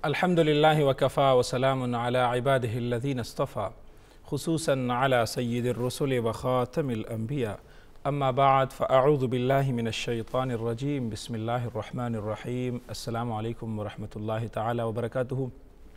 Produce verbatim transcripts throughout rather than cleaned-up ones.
الحمد لله وكفى وسلام على عباده الذين اصطفى خصوصا على سيد الرسل وخاتم الأنبياء أما بعد فأعوذ بالله من الشيطان الرجيم بسم الله الرحمن الرحيم السلام عليكم ورحمة الله تعالى وبركاته.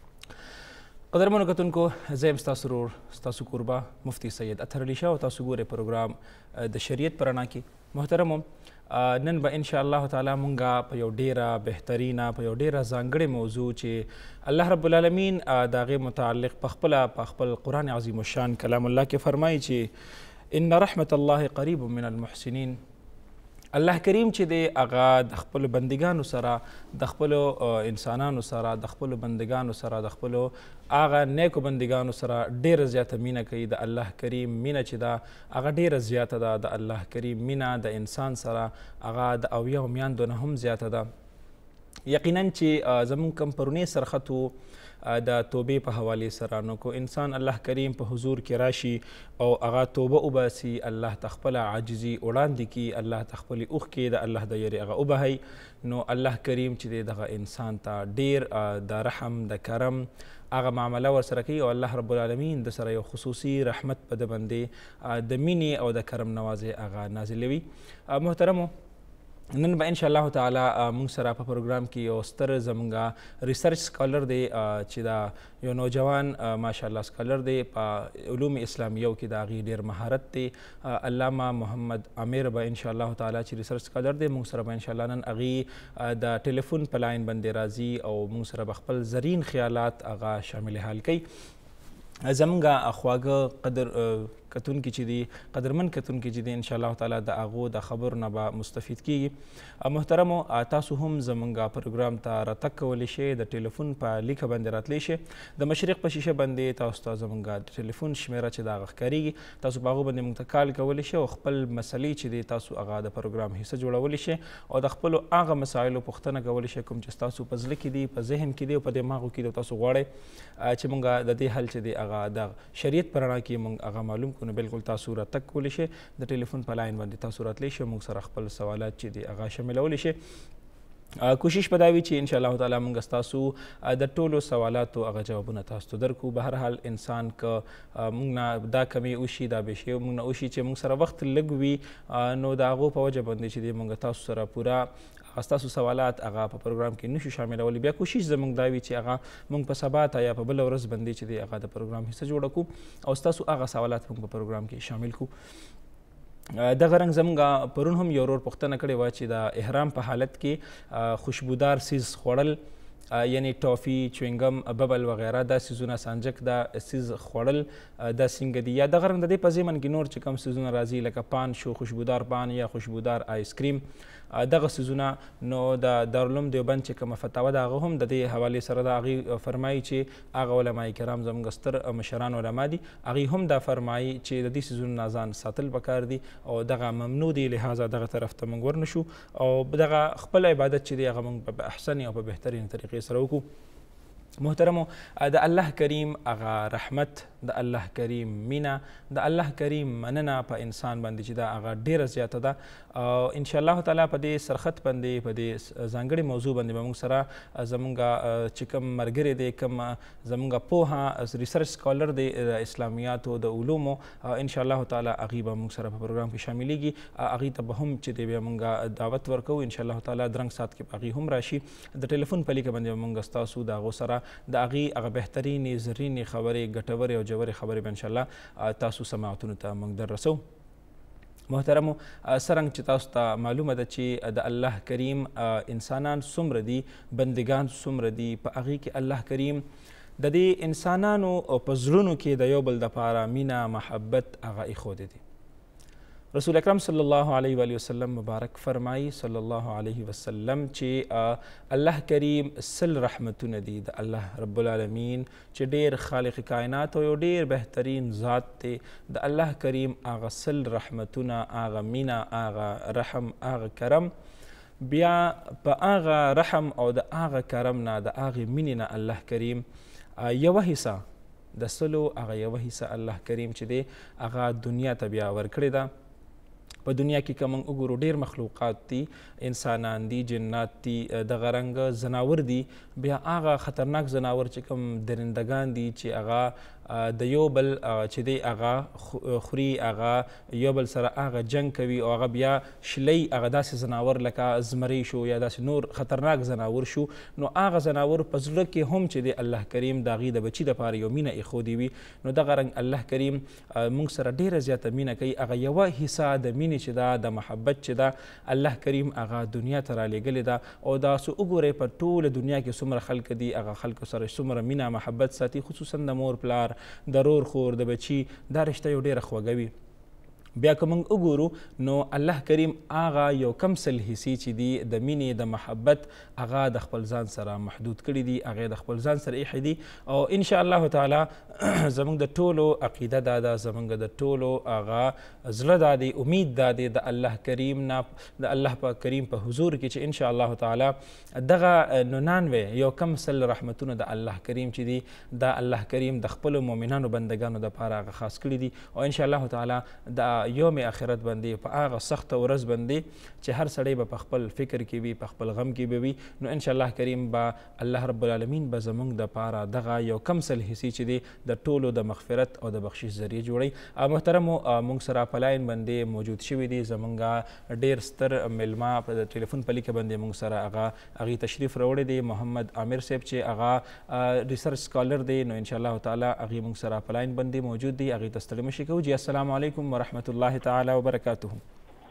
قدرمنو کتونکو زه یم ستاسو ورور ستاسو کوربه مفتی سید اطهر علي شاه او تاسو ګورئ پروګرام د شریعت په رڼا کې. محترمو نن به ان شاء الله تعالی مونږه په یو ډیره بهترینه په یو ډیره ځانګړې موضوع چې الله رب العالمین د هغې متعلق په خپله په خپل قرآن عظیم الشان کلام الله کې فرمایي چې ان رحمت الله قریب من المحسنین. الله کریم چې دی هغه د خپلو بندګانو سره د خپلو انسانانو سره د خپلو بندګانو سره د خپلو هغه نیکو بندګانو سره ډیره زیاته مینه کوي. د الله کریم مینه چې ده هغه ډیره زیاته ده. د الله کریم مینه د انسان سره هغه د اویاو میاندو نه هم زیاته ده. یقینا چې زمونږ کوم پرونی سرخط و د توبې په حوالې سره، نو کو انسان الله کریم په حضور کې راشي او هغه توبه وباسي، الله ته خپله عاجزي وړاندې کړي، الله ته خپلې اوښکې د الله د یرې هغه وبهوي، نو الله کریم چې دی دغه انسان ته ډیر د رحم د کرم هغه معامله ورسره کوي او الله رب العالمین د سره یو خصوصي رحمت په د باندې د مینې او د کرم نوازې هغه نازلوي. محترمو نن به ان شاء الله تعالی موږ سره په پروګرام کې یو ستر زموږ ریسرچ سکالر دی چې دا یو نوجوان ماشاء الله سکالر دی په علوم اسلامیو کې د هغې ډېر مهارت دی. علامه محمد عامر به ان شاء الله تعالی چې ریسرچ سکالر دی موږ سره به ان شاء الله نن هغې د ټلیفون په لاین باندې راځي او موږ سره به خپل زرین خیالات هغه شامل حال کوي. زمونږ خواږه قدر کتونکي چې دي قدرمن کتونکي چې دي ان شاء الله تعالی د هغو د خبرو نه به مستفید کیږي. محترمو تاسو هم زمونږ پروګرام ته راتګ کولی شئ، د ټلیفون په لیکه باندې راتلی شئ. د مشرق په شیشه باندې تاسو ته زمونږ د ټلیفون شمیره چې د هغه ښکارېږي، تاسو په هغو باندې موږ ته کال کولی شئ او خپل مسلې چې دی تاسو هغه د پروګرام حصه جوړولی شئ او د خپلو هغه مسایلو پوښتنه کولی شئ کوم چې ستاسو په زړه کې دي، په ذهن کې دي او په دماغو کې دي، تاسو غواړئ چې موږ د دې حل چې دی هغه د شریعت په رڼا کې موږ هغه معلوم کړو. نو بالکل تاسو راتګ کولی شئ، د ټلیفون په لاین باندې تاسو راتلی شئ، موږ سره خپل سوالات چې دي هغه شاملولی شئ. کوشش به دا وي چې ان شاء الله تعالی موږ ستاسو د ټولو سوالاتو هغه جوابونه تاسو ته درکړو. به هر حال انسان که موږ نه دا کمی وشي دا به شی موږ نه وشي چې موږ سره وخت لږ وي، نو د هغو په وجه باندې چې دی موږ تاسو سره پوره ستاسو سوالات هغه په پروګرام کې نشو شاملولی. بیا کوشش زموږ دا وي چې هغه موږ په سبا ته یا په بله ورځ باندې چې دی هغه د پروګرام حصه جوړه کړو او ستاسو هغه سوالات موږ په پروګرام کې شامل کړو. دغه رنګ زموږ پرون هم یو ورور پوښتنه کړې وه چې د احرام په حالت کې خوشبودار سیز خوړل یعنی ټافي، چوینګم، ببل وغیره دا سیزونه سانجک دا سیز خوړل دا څنګه دي، یا دغه رنګ د دې په ضمن کې نور چې کوم سیزونه راځي لکه پان شو، خوشبودار پان یا خوشبودار آیس کریم، دغه سیزونه. نو د دارالعلوم دیوبند چې کومه فتاوه ده هغه هم د دې حوالې سره د هغې فرمایي چې هغه علما کرام زموږ ستر مشران علما دي، هغې هم دا فرمایي چې د دې سیزونو نه ځان ساتل پکار دي او دغه ممنوع دي، لهذا دغه طرف ته موږ ورنشو او دغه خپل عبادت چې دی هغه موږ په احسن او په بهترین طریقې سره وکړو. محترمو د الله کریم هغه رحمت، د الله کریم مینه، د الله کریم مننه په انسان باندې چې دا هغه ډیره زیاته ده او ان شاء الله تعالی په دې سرخط باندې په دې ځانګړې موضوع باندې به موږ سره زمونږ چې کوم ملګری دی، کوم زمونږ پوهه ریسرچ سکالر دی د اسلامیاتو د علومو، ان شاء الله تعالی هغې به موږ سره په پروګرام کې شاملیږي. هغې ته به هم چې دی بیا موږ دعوت ورکوو ان شاء الله تعالی درنګ ساعت کې به هغې هم راشي. د ټلیفون په لیکه باندې به موږ ستاسو د هغو سره د هغې هغه بهترینې زرینې خبرې ګټورې او ژورې خبرې به انشاءالله تاسو سماعتونو ته موږ در رسو. محترمو څرنګه چې تاسو ته معلومه ده چې د الله کریم انسانان څومره دي، بندگان څومره دي، په هغې کې الله کریم د دې انسانانو په زړونو کې د یو بل دپاره مینه محبت هغه ایښودی دی. رسول اکرم صلی الله علیه و وسلم مبارک فرمایي صلی الله علیه وسلم چې الله کریم سل رحمتونه دي د الله رب العالمین چې ډیر خالق کائنات او یو ډیر بهترین ذات دی. د الله کریم هغه سل رحمتونه، هغه مینه، هغه رحم، هغه کرم، بیا په هغه رحم او د هغه کرم نه د هغې مینې نه الله کریم یوه حصه د سلو هغه یوه حصه الله کریم چې دی هغه دنیا ته بیا ورکړې ده. په دنیا کې که موږ وګورو ډېر مخلوقات دي، انسانان دي، جنات دي، دغه رنګه ځناور دي، بیا هغه خطرناک ځناور چې کوم درندګان دي چې هغه د یو بل چې دی هغه خوري، هغه یو بل سره هغه جنګ کوي او هغه بیا شلی هغه داسې ځناور لکه زمری شو یا داسې نور خطرناک ځناور شو، نو هغه ځناور په زړه کې هم چې دی الله کریم د هغې د بچي دپاره یو مینه ایښودې وي، نو دغه رنګ الله کریم موږ سره ډېره زیاته مینه کوي. هغه یوه حصه د مینې چې ده، د محبت چې ده، الله کریم هغه دنیا ته رالیږلې ده. او داسې وګورئ په ټوله دنیا کې څومره خلک دي، هغه خلکو سره څومره مینه محبت ساتي، خصوصا د مور پلار، د رور خور، د بچي، دا رشته یو ډېره خوږه وي. بیا که موږ وګورو نو الله کریم هغه یو کم سل حصې چې دي د مینې د محبت هغه د خپل ځان سره محدود کړي دي، هغه د خپل ځان سره ایښي دي. او ان شاء الله تعالی زموږ د ټولو عقیده دا ده، زموږ د ټولو هغه زړه دا دی، امید دا دی د الله کریم نه، د الله په کریم په حضور کې چې ان شاء الله تعالی دغه ننانوے یو کم سل رحمتونه د الله کریم چې دي دا الله کریم د خپلو مؤمنانو بندګانو دپاره هغه خاص کړي دي. او ان شاء الله تعالی د یوم آخرت باندې په هغه سخته ورځ باندې چې هر سړی به په خپل فکر کې وي، په خپل غم کې به وي، نو ان شاء الله کریم به الله رب العالمین به زموږ دپاره دغه یو کم سل حصې چې دی د ټولو د مغفرت او د بخشش ذریعه جوړوي. محترمو موږ سره په لاین باندې موجود شوي دي زموږ ډېر ستر میلمه په ټلیفون په لیکه باندې موږ سره هغه هغې تشریف راوړی دی، محمد عامر صاحب چې هغه ریسرچ سکالر دی، نو ان شاء الله تعالی هغې موږ سره په لاین باندې موجود دی، هغې ته ستړي مه شي کوو. جی السلام علیکم ورحمة الله تعالی وبرکاته.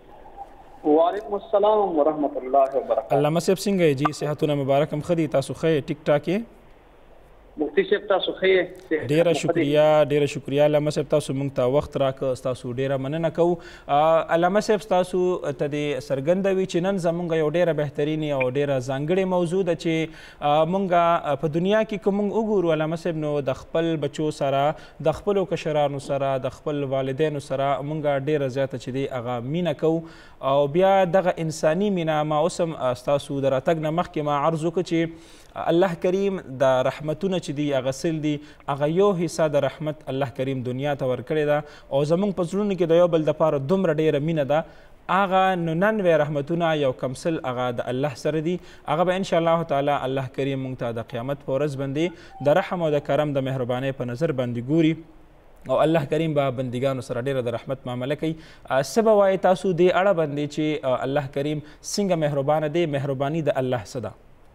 وعلیکم السلام ورحمة الله وبرکاته. علامه صاحب څنګه یې؟ جی صحتونه مبارک هم ښه دي، تاسو ښه یې؟ ټیک ټاک یې؟ مفتی صاحب تاسو ښه یې؟ ډېره شکریه، ډېره شکریه علامه صاحب، تاسو موږ ته وخت راکړ، ستاسو ډېره مننه کوو. علامه صاحب ستاسو ته دې څرګنده وي چې نن زموږ یو ډېره بهترینې او ډېره ځانګړې موضوع ده چې موږ په دنیا کې که موږ وګورو علامه صاحب نو د خپل بچو سره، د خپلو کشرانو سره، د خپل والدینو سره موږ ډېره زیاته چې دی هغه مینه کوو. او بیا دغه انساني مینه ما اوس هم ستاسو د راتګ نه مخکې ما عرض وکړو چې الله کریم د رحمتونه چې دي هغه سل دي، هغه یو حصه د رحمت الله کریم دنیا ته ورکړې ده، او زموږ په زړونو کې د یو بل دپاره دومره ډېره مینه ده، هغه نننوے رحمتونه یو کمسل هغه د الله سره دي، هغه به ان شاء الله تعالی الله کریم موږ ته د قیامت په ورځ باندې د رحم او د کرم د مهربانۍ په نظر باندې ګوري، او الله کریم به بندګانو سره ډېره د رحمت معامله کوي. څه به وایي تاسو دې اړه باندې چې الله کریم څنګه مهربانه دی، مهرباني د الله څه ده؟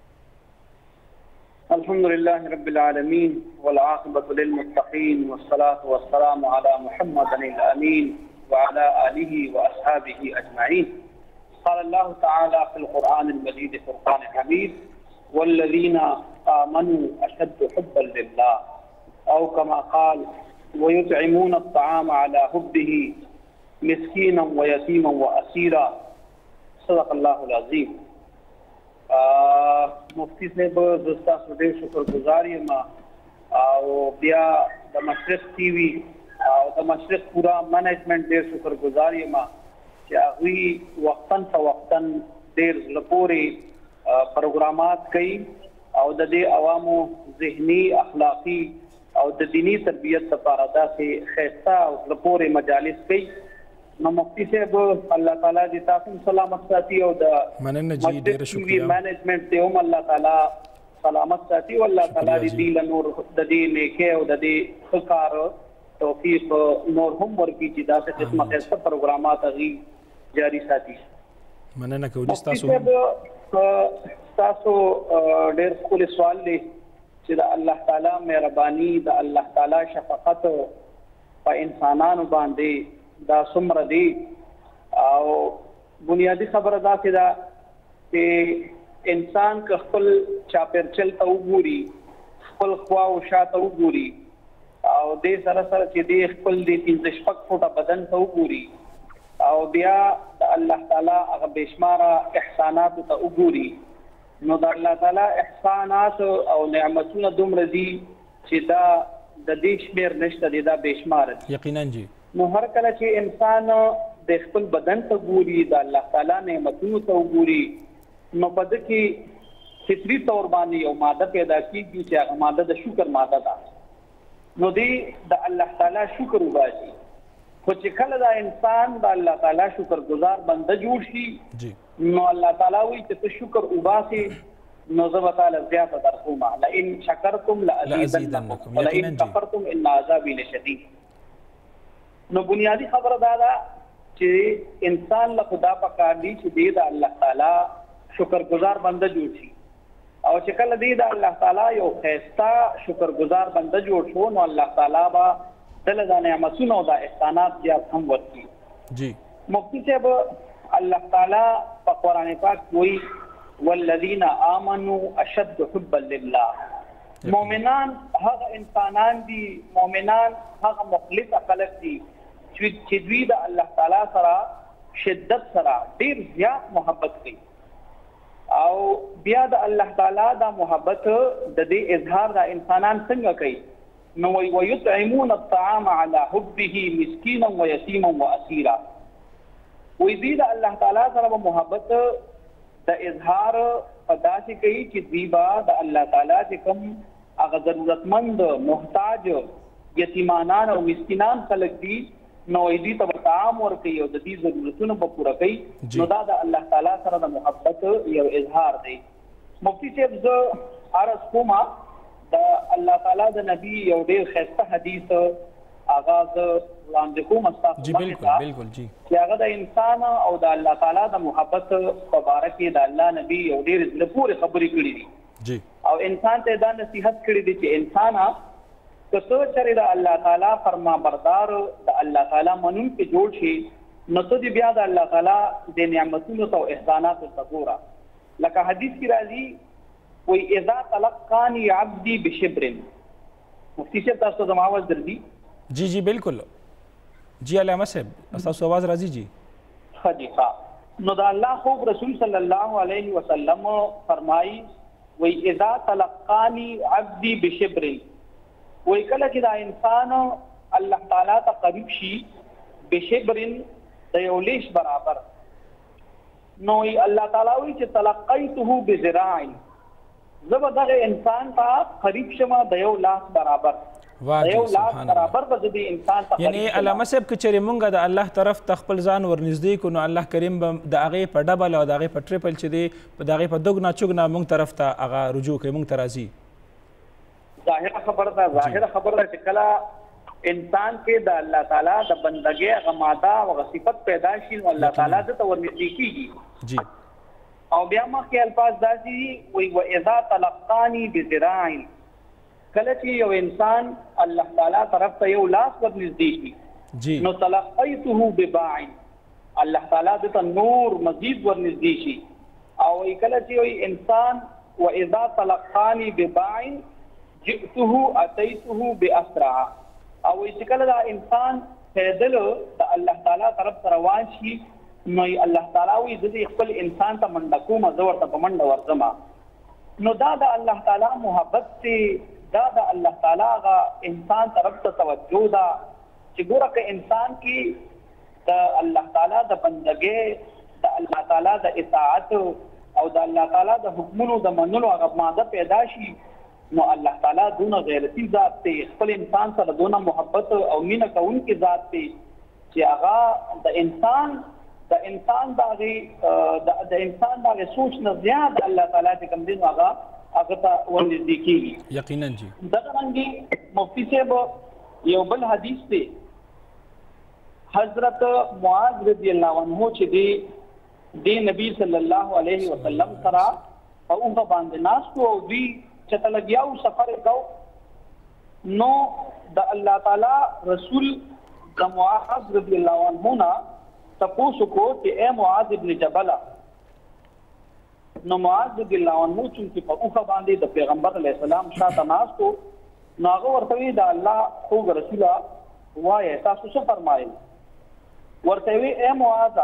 الحمد لله رب العالمين والعاقبة للمتقين والصلاة والسلام على محمد الأمين وعلى آله وأصحابه أجمعين. قال الله تعالى في القرآن المجيد فرقان حميد: والذين آمنوا أشد حبا لله، أو كما قال: ويطعمون الطعام على حبه مسكينا ويتيما وأسيرا. صدق الله العظيم. مفتی صاحب زه ستاسو ډېر شکرګزار یم، او بیا د مشرق ټي وي او د مشرق پورا منیجمنټ ډېر شکرګزار یم چې هغوی وختن فوقتن ډېر زړه پورې پروګرامات کوي او د دې عوامو ذهني، اخلاقي او د دینی تربیت لپاره داسې ښایسته او زړه پورې مجالس کوي. نو مفتی صاحب الله تعالی دې تاسو سلامت ساتي، او د مننه جی ډېره شکریه مینجمنټ ته هم الله تعالی سلامت ساتي، او الله تعالی دې له نور د دې نیکۍ او د دې ښه کار توفیق نور هم ورکړي چې داسې قسمه ښایسته پروګرامات هغوی جاري ساتي. مننه کوو جی ستاسو هم. ستاسو ډېر ښکلی سوال دی چې د الله تعالی مهرباني، د الله تعالی شفقت په انسانانو باندې دا څومره دی، او بنیادی خبره داسې ده چې انسان که خپل چاپېرچل ته وګوري، خپل خوا و شا ته وګوري، او دې سره سره چې دې خپل دې پنځه شپږ فوټه بدن ته وګوري، او بیا د الله تعالی هغه بېشماره احساناتو ته وګوري، نو د الله تعالی احسانات او نعمتونه دومره دي چې دا د دې شمېر نشته دی، دا بېشماره دي. یقینا جی. نو هر کله چې انسان د خپل بدن ته ګوري، د الله تعالی نعمتونو ته وګوري، نو په ده کې فطري طور باندې یو ماده پیدا کېږي چې هغه ماده د شکر ماده ده. نو دې د الله تعالی شکر وباسي، خو چې کله دا انسان د الله تعالی شکر گزار بنده جوړ شي جی نو الله تعالی وایي چې ته شکر وباسي نو زه به تعالی زیاته درکوم لئن شکرتم لازیدنکم ولئن کفرتم ان عذابی لشدید. نو بنیادی خبره دا ده چې انسان له خدا پکار دی چې دی د الله تعالی شکر گزار بنده جوړ شي او چې کله دی د الله تعالی یو ښایسته شکر گزار بنده جوړ شو نو الله تعالی به دله د نعمتونو او د احسانات زیات هم ورکړي. جی مفتی صاحب الله تعالی په قرآن پاک وایي والذین آمنوا اشد حبا لله. مؤمنان هغه انسانان دي، مؤمنان هغه مخلص خلق دي چې دوی د الله تعالی سره شدت سره ډیر زیات محبت کوي او بیا د الله تعالی دا محبت د دې اظهار د انسانان څنګه کوي نو وی ويطعمون الطعام على حبه مسكينا ويتيما واسيرا. وی دې د الله تعالی سره محبت د اظهار پداسي کوي چې دوی با د الله تعالی چې کوم هغه ضرورتمند محتاج یتیمانان او مسکینان خلک دي نو دې ته طعام ورکوي او د دې ضرورتونو په پوره کوي نو دا د الله تعالی سره د محبت یو اظهار دی. مفتی صاحب زه عرض کوم د الله تعالی د نبی یو ډیر ښایسته حدیث آغاز وړاندې کوم استاد جی بالکل بالکل جی چې هغه د انسان او د الله تعالی د محبت په باره کې د الله نبی یو ډیر د پوره خبرې کړې دي جی او انسان ته دا نصیحت کړې دي چې انسان که څو چرې د الله تعالی فرما بردار د الله تعالی منونکی جوړ شي نو ته دې بیا د الله تعالی د نعمتونو او احساناتو ته ګوره. لکه حدیث کې راځي وی اذا تلقانی عبدی بشبر. مفتی صاحب تاسو زما आवाज درځي؟ جی جی بالکل جی علامه صاحب تاسو आवाज راځي جی. خدیقه نو د الله خوب رسول صلی الله علیه وسلم فرمایي وی اذا تلقانی عبدی بشبر. وی کله چې دا انسان الله تعالی ته قریب شي بشبرن د یو لیش برابر نو الله تعالی وی چې تلقیته بذراع زب دغه انسان ته قریب شمه د یو لاس برابر د یو لاس برابر به د انسان ته یعنی علامه صاحب که چېرې مونږ د الله طرف ته خپل ځان ورنږدې کړو نو الله کریم به د هغې په ډبل او د هغې په ټریپل چې دی د هغې په دوګنا چوګنا مونږ طرف ته هغه رجوع کوي مونږ ته راځي. ظاهره خبره ده ظاهره خبره ده چې کله انسان کې د الله تعالی د بندګۍ هغه ماده او صفت پیدا شي نو الله تعالی ته ورنږدې کېږي. جی او بیا مخکې الفاظ داسې وي واذا تلقانی بذراع کله چې یو انسان الله تعالی طرف ته یو لاس ورنږدې شي جی نو تلقیته بباع الله تعالی ته نور مزید ورنږدې شي. او کله چې یو انسان واذا تلقانی بباع جئته اتيته باسرع او چې کله دا انسان پیدل د الله تعالی طرف روان شي نو الله تعالی وی د خپل انسان ته منډه کوم زه ورته په منډه ورځم. نو دا د الله تعالی محبت ته دا د الله تعالی غا انسان طرف ته توجه دا چې ګوره که انسان کې د الله تعالی د بندګۍ د الله تعالی د اطاعت او د الله تعالی د حکمونو د منلو هغه ماده پیدا شي نو الله تعالی دونه غیرتی ذات ته خپل انسان سره دونه محبت او مینه کوونکی ذات ته چې هغه د انسان د انسان دغه د انسان دغه سوچ نه زیات الله تعالی ته کوم دین هغه هغه ته ورنږدې کیږي. یقینا جی دا څنګه مفتی صاحب یو بل حدیث دی حضرت معاذ رضی الله عنه چې دی دی نبی صلی الله علیه وسلم سره او هغه باندې ناس او دوی چې تلګیاو سفر کو نو د الله تعالی رسول د معاذ رضی الله عنه نا تاسو کو چې اے معاذ ابن جبل نو معاذ رضی الله عنه چې په اوخه باندې د پیغمبر علی السلام شاته ناس کو ناغه ورته د الله خو رسوله وای تاسو څه فرمایل ورته وی اے معاذ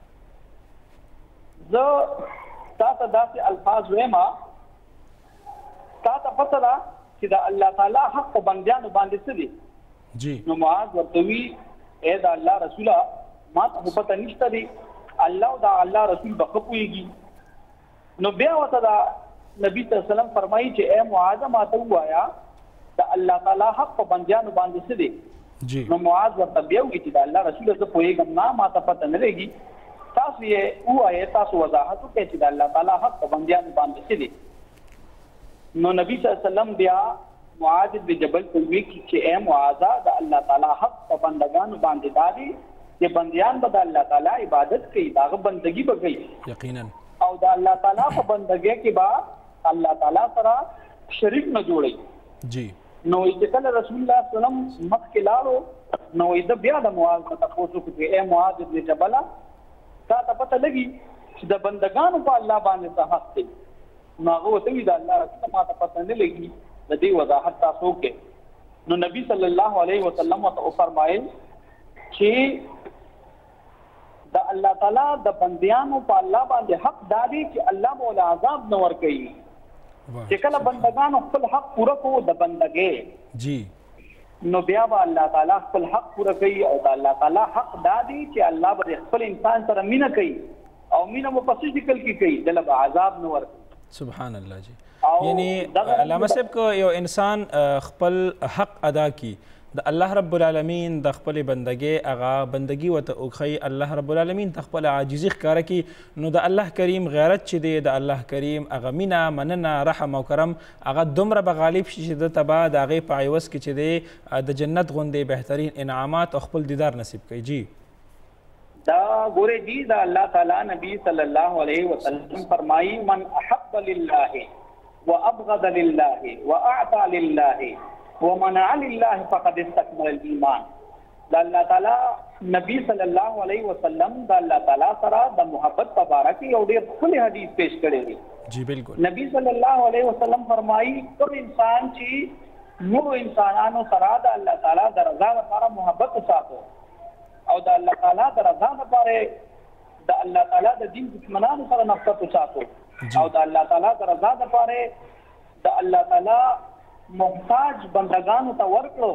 زه تاسو داسې الفاظ وېما تا ته پته ده چې د الله تعالی حق په بندیانو باندې څه دي جی نو معاذ ورته وی اے د الله رسوله ما ته پته نشته دی الله دا الله رسول به خپويږي نو بیا وته دا نبی صلی الله علیه وسلم فرمایي چې اے معاذ ما ته وایا د الله تعالی حق په بندیانو باندې څه دي نو معاذ ورته بیا وایي چې د الله رسول زه پوهېږم نه ما ته پته نه لګي تاسو یې ووایئ تاسو وضاحت وکړئ چې د الله تعالی حق په بندیانو باندې څه دی نو نبي صلی الله علیه وسلم بیا معاذ بن جبل ته وایي چې اے معاذ د الله تعالی حق په بندګانو باندې دا دی چې بندیان به د الله تعالی عبادت کوي د هغه بندګي به کوي یقینا او د الله تعالی په بندګۍ کې به الله تعالی سره شریک نه جوړي جی نو چې کله رسول الله صلی الله علیه وسلم مخکې لاړو نو د بیا د معاذ نه تاسو کوي اے معاذ بن جبل تا ته پته لګي چې د بندګانو په الله باندې څه حق دی نو هغه ورته وایي د الله رسول ما ته پته نه لګي د دې وضاحت تاسو وکړئ نو نبی صلی الله علیه وسلم ورته فرمایل چې د الله تعالی د بندیانو په الله باندې حق دادي چې الله مولا عذاب نه ورکوي چې کله بندگانو خپل حق پوره کوو د بندګۍ جی نو بیا به الله تعالی خپل حق پوره کوي او د الله تعالی حق دادي چې الله به خپل انسان سره مینه کوي او مینه مو په څه شکل کې کوي دله به عذاب نه ورکوي سبحان الله جی یعنی علامه صاحب کو یو انسان خپل حق ادا کی د الله رب العالمین د خپل بندګۍ هغه بندګي ورته وښیي الله رب العالمین د خپل عاجزي ښکاره کړي نو د الله کریم غیرت چې دی د الله کریم هغه مینه مننه رحم او کرم هغه دومره به غالب شي چې دته به د هغې په عوض کې چې دی د جنت غوندې بهترین انعامات او خپل دیدار نصیب کوي جی دا ګورې جی د الله تعالی نبی صلی الله علیه وسلم فرمایي من احب لله وابغض لله واعطى لله ومنع لله فقد استكمل الايمان د الله تعالی نبی صلی الله علیه وسلم د الله تعالی سره د محبت مبارک یو ډېر ښکلی حدیث پیش کړی دی جی بالکل نبی صلی الله علیه وسلم فرمایي کوم انسان چې نور انسانانو سره د الله تعالی د رضا لپاره محبت وساتو او د الله تعالی د رضا لپاره د الله تعالی د دین دشمنانو سره نفرت وساتو او د الله تعالی د رضا لپاره د الله تعالی محتاج بندگانو ته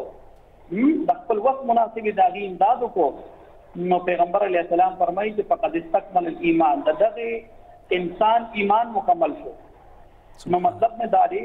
ورکړو د خپل وخت مناسبې د هغې امداد وکړو نو پیغمبر علیه السلام فرمایي چې فقد استکمل الایمان د دغې انسان ایمان مکمل شو نو مطلب مې دا دی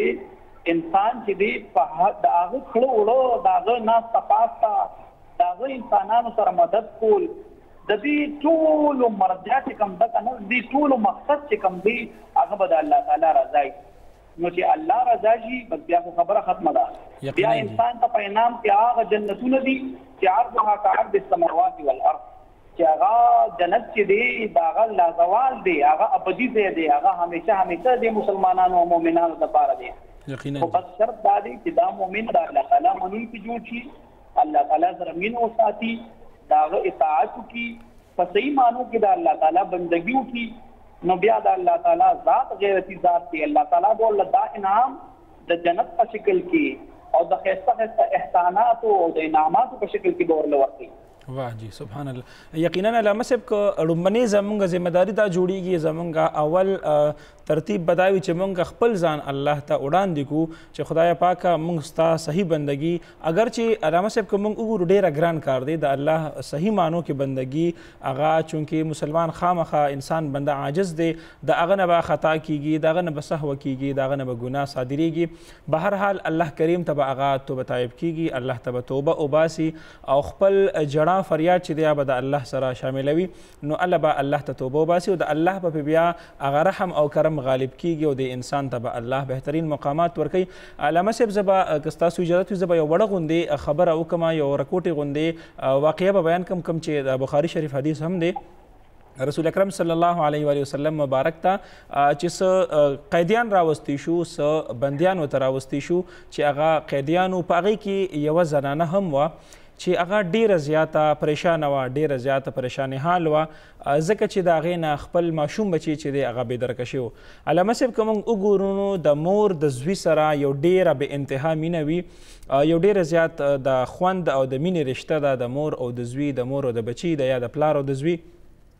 چې انسان چې دی په د هغه کړو وړو د هغه ناسته پاسته د هغه انسانانو سره مدد کول د دې ټولو مرجع چې کوم ده که نه د دې ټولو مقصد چې کوم دی هغه به د الله تعالی رضا نو چې الله رضا شي بس بیا خو خبره ختمه ده بیا انسان ته په انعام کې هغه جنتونه دي چې عرضها كعرض السماوات والارض چې هغه جنت چې دی د هغه لازوال دی هغه ابدي ځای دی هغه همیشه همیشه د مسلمانانو او مؤمنانو لپاره دی خو بس شرط دا دی چې دا مؤمن د الله تعالی منونکی جوړ شي الله تعالی سره مینه وساتي د هغه اطاعت وکړي په صحیح معنو کې د الله تعالی بندګي وکړي نو بیا د الله تعالی ذات غیرتی ذات دی الله تعالی بوله دا انعام د جنت په شکل کې او د ښایسته ښایسته احساناتو او د انعاماتو په شکل کې به ورله ورکوي واه جی سبحان الله یقینا علامه صاحب که لومبنۍ زمونږ ذمهداري دا جوړیږي زمونږ اول ترتیب بداوي چې مونږ خپل ځان الله ته وړاندې کړو چې خدای پاکه مونږ ستا صحیح بندګي اگر چې علامه صاحب که مونږ وګورو ډېره ګران کار دی د الله صحیح معنو کې بندګي هغه چونکې مسلمان خامخا انسان بنده عاجز دی د هغه نه به خطا کیږي د هغه نه به سهوه کیږي د هغه نه به ګناه صادریږي به هر حال الله کریم ته به هغه توبه طایب کیږي الله ته به توبه وباسي او خپل جړه فریاد چې دی به د الله سره شاملوي نو الله به الله ته توبه وباسي او د الله به بیا هغه رحم او کرم غالب کیږي او د انسان ته به الله بهترین مقامات ورکوي علامه صاحب زه به که ستاسو اجازت وي زه به یو وړه غوندې خبره وکړم یو رکوټې غوندې واقعه به بیان کړم کوم چې د بخاري شریف حدیث هم دی رسول اکرم صلی الله علیه و وسلم مبارک ته چې څه قیدیان راوستی شو څه بندیان ورته راوستی شو چې هغه قیدیانو په هغې کې یوه زنانه هم وه چې هغه ډیره زیاته پریشانه وه ډیره زیاته پریشانې حال وه ځکه چې د هغې نه خپل ماشوم بچی چې دی هغه بېدرکه شوی و علامه صاحب که موږ وګورو نو د مور د زوی سره یو ډیره بې انتها مینه وي یو ډیره زیات د خوند او د مینې رشته ده د مور او د زوی د مور او د بچي د یا د پلار او د زوی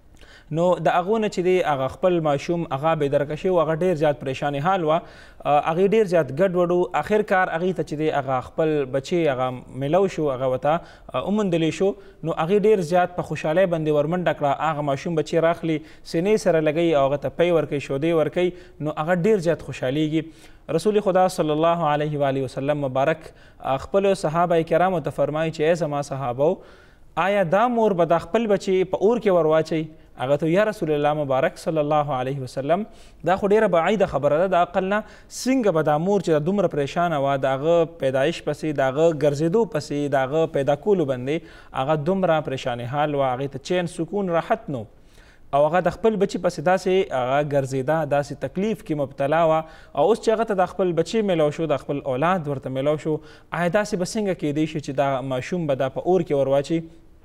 نو د هغو نه چې دی هغه خپل ماشوم هغه بېدرکه شوی و، هغه ډېر زیات پریشان حال وه، هغې ډېر زیات ګډوډ و. آخر کار هغې ته چې دی هغه خپل بچی هغه میلو شو، هغه ورته وموندلی شو. نو هغې ډېر زیات په خوشحالۍ باندې ورمنډه کړه. هغه ماشوم بچی راخلي، سینې سره لګوي او هغه ته پی ورکوي، شودې ورکوي، نو هغه ډېر زیات خوشحالیږي. رسول خدا صلی الله علیه و آله وسلم مبارک خپلو صحابه کرامو ته فرمایي چې ای زما صحابو، آیا دا مور به دا خپل بچی په اور کې ور واچوي؟ هغه ته یا رسول الله مبارک صلی الله علیه وسلم دا خو ډېره بعیده خبره ده، د عقل نه څنګه به دا مور چې دومره پریشانه وه د هغه پیدایش پسې، د هغه ګرځېدو پسې، د هغه پیدا کولو باندې هغه دومره پریشانې حال وه، هغې ته چین سکون راحت نو، او هغه د خپل بچی پسې داسې هغه ګرځېده، داسې تکلیف کې مبتلا وه. او اوس چې هغه ته د خپل بچی میلاو شو، د خپل اولاد ورته میلاو شو، آیا داسې به څنګه کیدی شي چې دا ماشوم به دا په اور کې ور واچي؟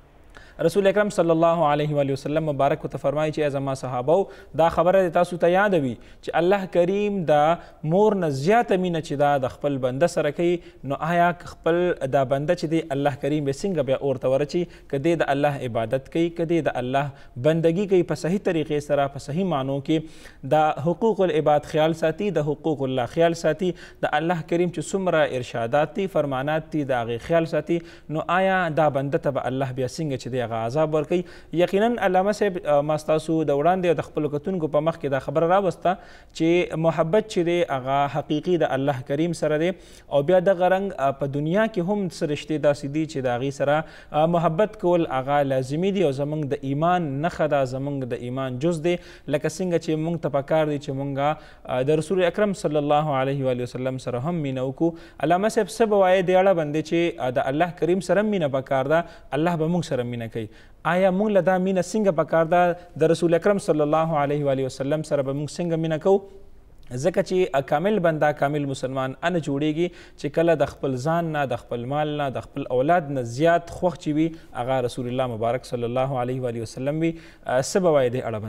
رسول اکرم صلی الله علیه و وسلم مبارک ته فرمایي چې زما صحابو، دا خبره تاسو ته یادوي چې الله کریم د مور نه زیاته مینه چې دا د خپل بنده سره کوي، نو آیا خپل دا بنده چې دی الله کریم به څنګه بیا اور ته ورچي؟ که دی د الله عبادت کوي، که دی د الله بندگی کوي په صحیح طریقې سره، په صحیح معنو کې د حقوق العباد خیال ساتي، د حقوق الله خیال ساتي، د الله کریم چې څومره ارشادات دي، فرمانات دي، د هغې خیال ساتي، نو آیا دا بنده ته به الله بیا څنګه چې دی هغه عذاب ورکوي؟ یقینا علامه صاحب ما ستاسو د وړاندې د خپلو کتونکو په مخ کې دا خبره راوسته چې محبت چې دی هغه حقیقي د الله کریم سره دی، او بیا دغه رنګ په دنیا کې هم څه رشتې داسې دي چې د هغې سره محبت کول هغه لازمي دي او زموږ د ایمان نښه ده، زموږ د ایمان جز دی. لکه څنګه چې موږ ته پکار دی چې موږ د رسول اکرم صلی الله علیه و وسلم سره هم مینه وکړو. علامه صاحب څه به وایې دې اړه باندې چې د الله کریم سره مینه پکار ده، الله به موږ سره مینه کوي؟ آیا موږ له دا مینه څنګه پکار ده د رسول اکرم صلی الله علیه و وسلم سره به موږ څنګه مینه کوو؟ ځکه چې کامل بنده، کامل مسلمان انه جوړیږي چې کله د خپل ځان نه، د خپل مال نه، د خپل اولاد نه زیات خوښ چې وي هغه رسول الله مبارک صلی الله علیه و وسلم وي. څه به وایې دې اړه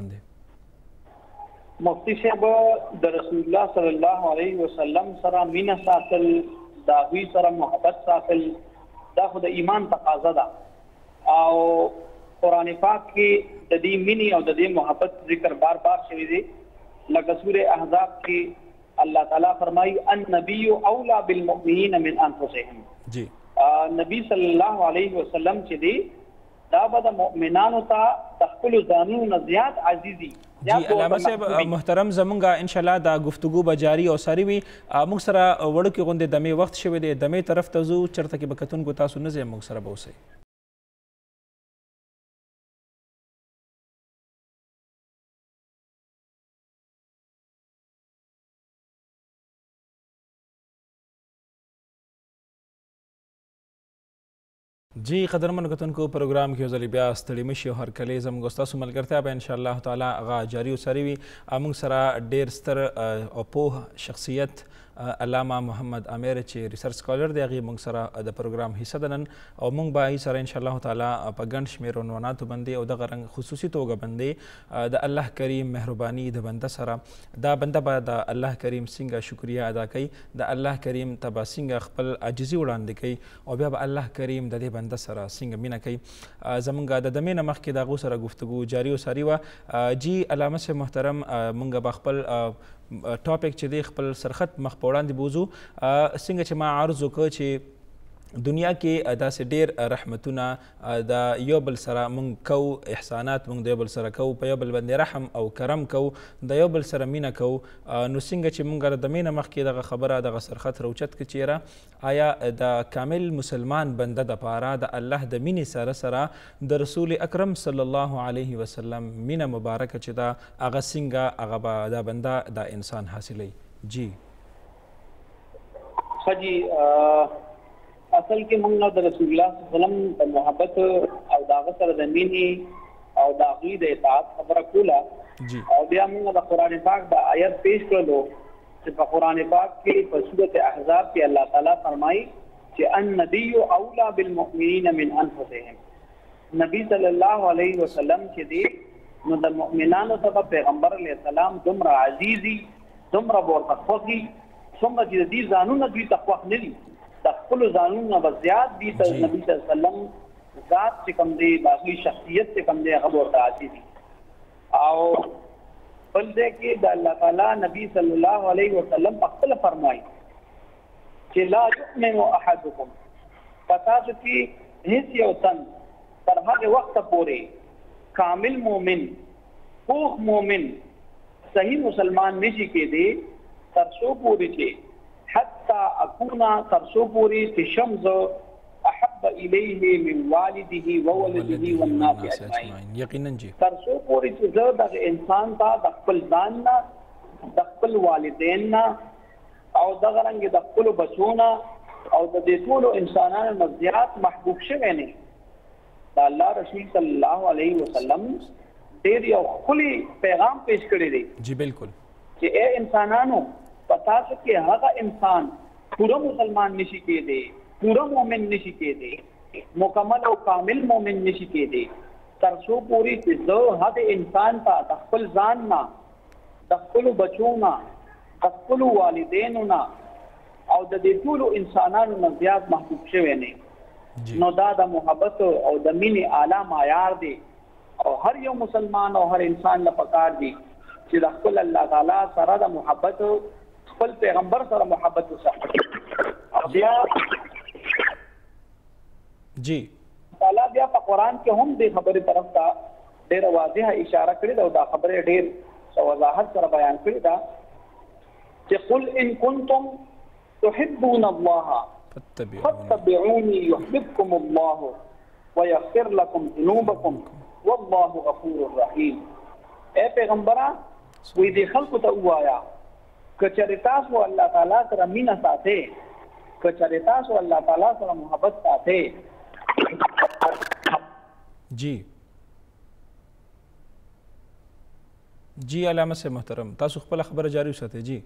باندې؟ مفتی صاحب، د رسول الله صلی الله علیه وسلم سره مینه ساتل، د هغوی سره محبت ساتل، دا خو د ایمان تقاضا ده. او قرآن پاک کې د دې مینې او د دې محبت ذکر بار بار شوی دی. لکه سورہ احزاب کې الله تعالی فرمایي النبی اولا بالمؤمنین من انفسهم. جی نبی صلی الله علیه وسلم چې دی دا به د مؤمنانو ته د خپلو ځانونو نه زیات عزیزي. جی علامه صاحب محترم، زمونږ انشاءالله دا گفتگو به جاري او ساري وي. موږ سره وړوکې غوندې دمې وخت شوی دی، دمې طرف ته ځو چېرته کې به کتونکو تاسو نه ځئ، موږ سره به اوسئ. جی قدرمنو کتونکو، پروګرام کې یو ځلې بیا ستړي مه شئ او هرکلی زموږ ستاسو ملګرتیا به انشاءالله تعالی هغه جاري او ساري وي. موږ سره ډېر ستر او پوه شخصیت علامه محمد عامر چې ریسرچ سکالر دی، هغې موږ سره د پروګرام حصه ده نن، او موږ به هغې سره انشاءالله تعالی په ګڼ شمېر عنواناتو باندې او دغه رنګ خصوصي توګه باندې د الله کریم مهرباني د بنده سره، دا بنده به د الله کریم څنګه شکریه ادا کوي، د الله کریم ته به څنګه خپل عاجزي وړاندې کوي، او بیا به الله کریم د دې بنده سره څنګه مینه کوي. زموږ د دمې نه مخکې د هغو سره گفتگو جاري او ساري وه. جی علامه صاحب محترم، موږ به خپل ټاپک چې دی خپل سرخط مخ په وړاندې بوځو. څنګه چې ما عرض وکړ چې دنیا کې داسې ډېر رحمتونه د یو بل سره مونږ کوو، احسانات مونږ د یو بل سره کوو، په یو بل باندې رحم او کرم کوو، د یو بل سره مینه کوو. نو څنګه چې مونږ د مینه مخکې دغه خبره دغه سرخط راوچت کړه چیرې آیا د کامل مسلمان بنده دپاره د الله د مینې سره سره د رسول اکرم صلی الله علیه وسلم مینه مبارکه چې دا هغه څنګه هغه به دا بنده دا انسان حاصلوي؟ جی ښه جی، اصل کې موږ د رسول الله صلی الله علیه وسلم د محبت او د هغه سره د مینې او د هغوی د اطاعت خبره کوله، او بیا موږ د قرآن پاک د آیت پیش کړلو چې په قرآن پاک کې په سورت احزاب کې الله تعالی فرمایي چې النبی اولا بالمؤمنین من انفسهم. نبی صلی الله علیه وسلم چې دی نو د مؤمنانو څخه پیغمبر علیه السلام دومره عزیزي، دومره ورته خوښ دي، څومره چې د دې ځانونه دوی ته خوښ نه دي، د خپلو ځانونو به زیات دي ته نبي صلی الله علیه وسلم ذات چې کوم دی، د هغوی شخصیت چې کوم دی هغه ورته عزیز دي. او بل دې کې د الله تعالی نبی صلی الله علیه وسلم خپل فرمایي چې لا یؤمن احدکم پتا چې هیڅ یو تن تر هغه وخت پورې کامل مؤمن پوخ مؤمن صحیح مسلمان نشي کېدی تر څو پورې چې حتی اكونا تر څو پورې چې شمز احب الیه من والده وولده والناس اجمعین یقینا جی تر څو پورې چې زه د انسان ته د خپل ځان نه د خپل والدین نه او دغه رنګ د خپل بچو نه او د دې ټولو انسانانو نه زیات محبوب شوی نه د الله رسول صلی الله علیه وسلم ډېر یو خولي پیغام پیش کړی دی جی بالکل چې اے انسانانو پتا څه کې هغه انسان پورا مسلمان نشي کېدی پورا مومن نشي کېدی مکمل او کامل مومن نشي کېدی تر څو پوری چې زه هغه انسان ته د خپل ځان نه د خپل بچو نه د خپل والدینو نه او د دې ټولو انسانانو نه زیات محبوب شوی نه نو دا د محبت او د مینې اعلی معیار دی او هر یو مسلمان او هر انسان له پکار دی چې د خپل الله تعالی سره د محبت خپل پیغمبر سره محبت وساتي بیا جی تعالی بیا په قران کې هم دې خبرې طرف ته ډېر واضحه اشاره کړې ده او دا خبره ډېر وضاحت سره بیان کړې ده چې قل ان کنتم تحبون الله فاتبعوني يحببكم الله ويغفر لكم ذنوبكم والله غفور رحيم اے پیغمبره وې دې خلکو ته وایا کچری تاسو الله تعالی سره مینا ساتي کچری تاسو الله تعالی سره محبت ساتي جی جی علامه سے محترم تاسو خپل خبره جاری وساتئ جی